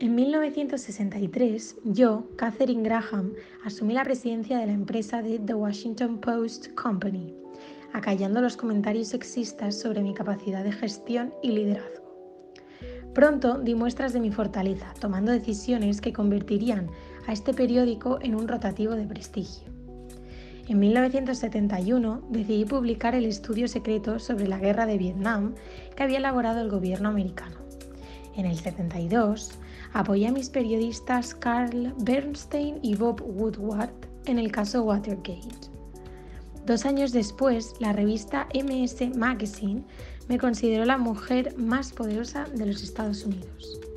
En 1963, yo, Katharine Graham, asumí la presidencia de la empresa de The Washington Post Company, acallando los comentarios sexistas sobre mi capacidad de gestión y liderazgo. Pronto di muestras de mi fortaleza, tomando decisiones que convertirían a este periódico en un rotativo de prestigio. En 1971 decidí publicar el estudio secreto sobre la guerra de Vietnam que había elaborado el gobierno americano. En el 72 apoyé a mis periodistas Carl Bernstein y Bob Woodward en el caso Watergate. 2 años después, la revista MS Magazine me consideró la mujer más poderosa de los Estados Unidos.